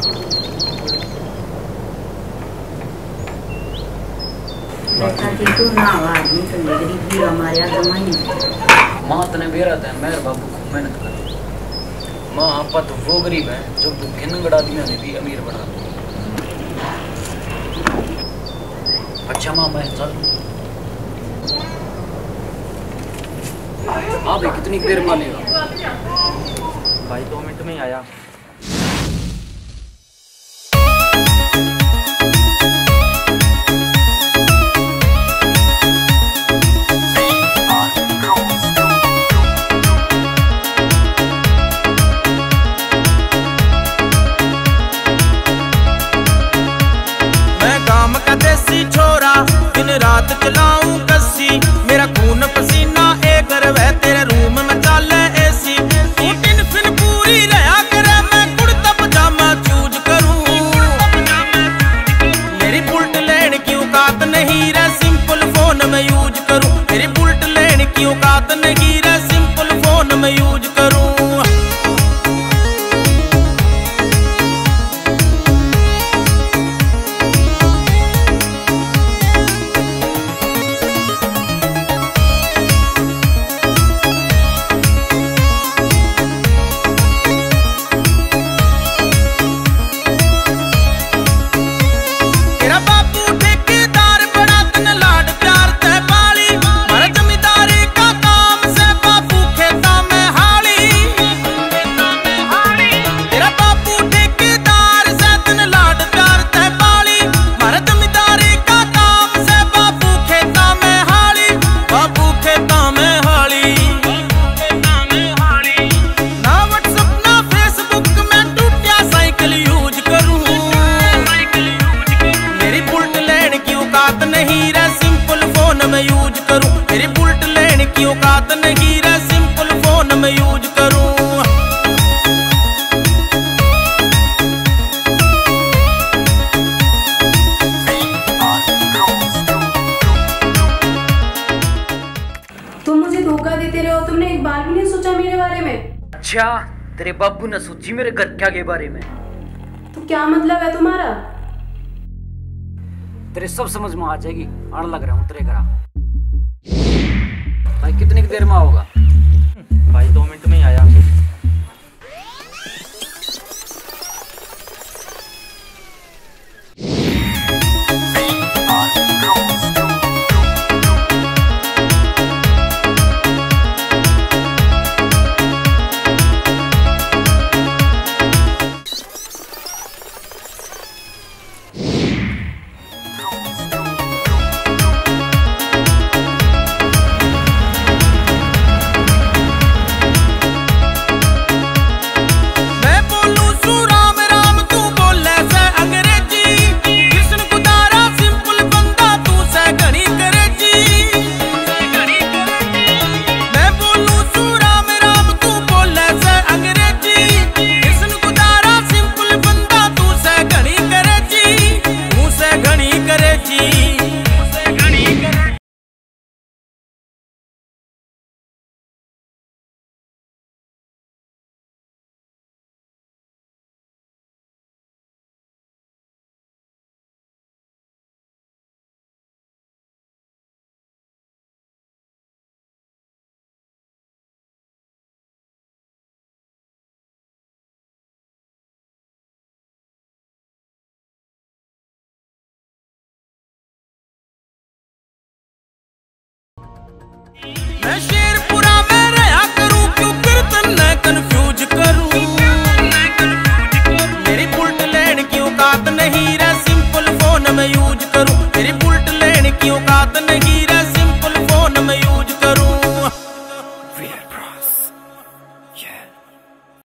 तू ना आदमी तो गरीब भी हमारे यहाँ जमाई माँ तने बेरा था मेरे बाबू खूब मेहनत कर माँ आपा तो वो गरीब है जो भूखे नंगड़ आदमियों ने भी अमीर बना दो। अच्छा माँ मैं चल हाँ भाई कितनी देर मानेगा भाई 2 मिनट में ही आया। दिन रात चलाऊं कस्सी मेरा खून पसीना एक रवे तेरे रूम में चाले एसी तू टिफिन पूरी रहा करे मैं कुर्ता पजामा चूज करूं मेरी बुलेट लेने की औकात नहीं रे सिंपल फोन में यूज करूं मेरी बुलेट लेने की औकात नहीं रे सिंपल फोन में यूज करूं। मेरी बुलेट लेने की औकात नहीं रे सिंपल फोन में यूज करूं। तुम मुझे धोखा देते रहे हो, तुमने एक बार भी नहीं सोचा मेरे बारे में। अच्छा तेरे बाबू ने सोची मेरे घर क्या के बारे में? तो क्या मतलब है तुम्हारा? तेरे सब समझ में आ जाएगी। आने लग रहा हूँ तेरे घर। भाई कितनी देर में होगा? भाई 2 मिनट में ही आया।